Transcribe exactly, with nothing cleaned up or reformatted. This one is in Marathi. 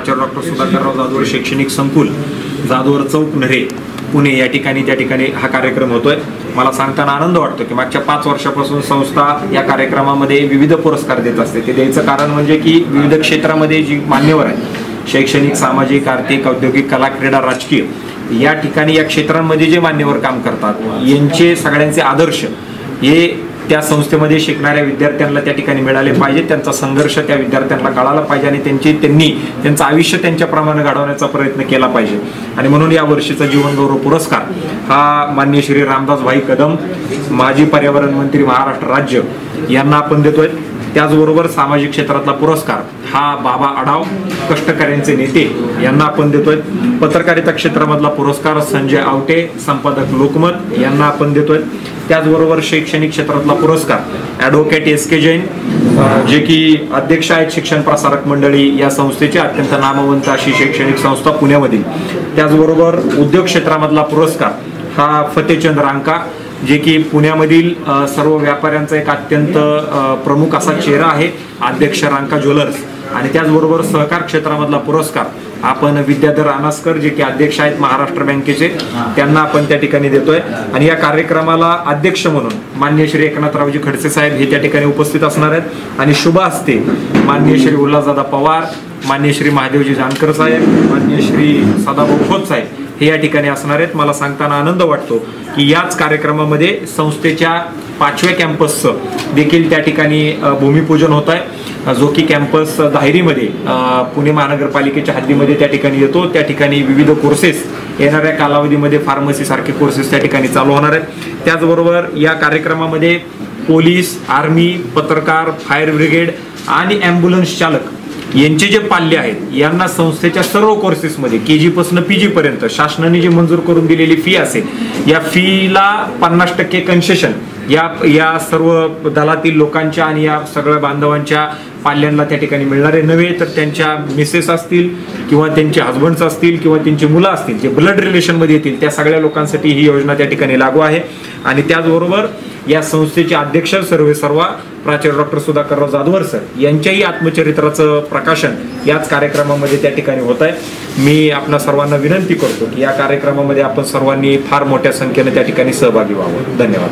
प्राचार्य डॉक्टर सुधाकरराव जाधवर शैक्षणिक संकुल, जाधवर चौक, नरे, पुणे या ठिकाणी त्या ठिकाणी हा कार्यक्रम होतोय। मला सांगताना आनंद वाटतो की मागच्या पाच वर्षापासून संस्था या कार्यक्रमामध्ये विविध पुरस्कार देत असते। ते द्यायचं कारण म्हणजे की विविध क्षेत्रामध्ये जी मान्यवर आहेत, शैक्षणिक, सामाजिक, आर्थिक, औद्योगिक, कला, क्रीडा, राजकीय या ठिकाणी या क्षेत्रांमध्ये जे मान्यवर काम करतात यांचे सगळ्यांचे आदर्श हे त्या संस्थेमध्ये शिकणाऱ्या विद्यार्थ्यांना त्या ठिकाणी मिळाले पाहिजे। त्यांचा संघर्ष त्या विद्यार्थ्यांना कळाला पाहिजे आणि त्यांची त्यांनी त्यांचं आयुष्य त्यांच्याप्रमाणे घडवण्याचा प्रयत्न केला पाहिजे। आणि म्हणून या वर्षीचा जीवन गौरव पुरस्कार हा माननीय श्री रामदास भाई कदम, माजी पर्यावरण मंत्री महाराष्ट्र राज्य यांना आपण देतोय। त्याचबरोबर सामाजिक क्षेत्रातला पुरस्कार हा बाबा आढाव, कष्टकऱ्यांचे नेते यांना आपण देतोय। पत्रकारिता क्षेत्रामधला पुरस्कार संजय आवटे, संपादक लोकमत यांना आपण देतोय। त्याचबरोबर शैक्षणिक क्षेत्रातला पुरस्कार ॲडव्होकेट एस के जैन, जे की अध्यक्ष आहेत शिक्षण प्रसारक मंडळी या संस्थेची, अत्यंत नामवंत अशी शैक्षणिक संस्था पुण्यामधील। त्याचबरोबर उद्योग क्षेत्रामधला पुरस्कार हा फतेचंद रांका, जे की पुण्यामधील सर्व व्यापाऱ्यांचा एक अत्यंत प्रमुख असा चेहरा आहे, अध्यक्ष रांका ज्वेलर्स। आणि त्याचबरोबर सहकार क्षेत्रामधला पुरस्कार आपण विद्याधर अनासकर, जे की अध्यक्ष आहेत महाराष्ट्र बँकेचे, त्यांना आपण त्या ठिकाणी देतोय। आणि या कार्यक्रमाला अध्यक्ष म्हणून माननीय श्री एकनाथरावजी खडसे साहेब हे त्या ठिकाणी उपस्थित असणार आहेत। आणि शुभ हस्ते माननीय श्री उल्हासदादा पवार, माननीय श्री महादेवजी जानकर साहेब, माननीय श्री सदाभाऊ खोत साहेब हे या ठिकाणी असणार आहेत। मला सांगताना आनंद वाटतो की याच कार्यक्रमामध्ये संस्थेच्या पाचव्या कॅम्पसचं देखील त्या ठिकाणी भूमिपूजन होत आहे, जो की कॅम्पस दाहेरीमध्ये पुणे महानगरपालिकेच्या हद्दीमध्ये त्या ठिकाणी येतो। त्या ठिकाणी विविध कोर्सेस येणाऱ्या कालावधीमध्ये फार्मसी सारखे कोर्सेस त्या ठिकाणी चालू होणार आहेत। त्याचबरोबर या कार्यक्रमामध्ये पोलीस, आर्मी, पत्रकार, फायर ब्रिगेड आणि ॲम्ब्युलन्स चालक यांचे जे पाल्य आहेत यांना संस्थेच्या सर्व कोर्सेसमध्ये के जी पासून पी जी पर्यंत शासनाने जी मंजूर करून दिलेली फी असेल या फीला पन्नास टक्के कन्सेशन या या सर्व दलातील लोकांच्या आणि या सगळ्या बांधवांच्या पाल्यांना त्या ठिकाणी मिळणारे नव्हे, तर त्यांच्या मिसेस असतील किंवा त्यांचे हजबंड्स असतील किंवा त्यांची मुलं असतील जे ब्लड रिलेशनमध्ये येतील त्या सगळ्या लोकांसाठी ही योजना त्या ठिकाणी लागू आहे। आणि त्याचबरोबर या संस्थेचे अध्यक्ष सर्वे सर्वा प्राचार्य डॉक्टर सुधाकरराव जाधवर सर यांच्याही आत्मचरित्राचं प्रकाशन याच कार्यक्रमामध्ये त्या ठिकाणी होत आहे। मी आपल्या सर्वांना विनंती करतो की या कार्यक्रमामध्ये आपण सर्वांनी फार मोठ्या संख्येने त्या ठिकाणी सहभागी व्हावं। धन्यवाद।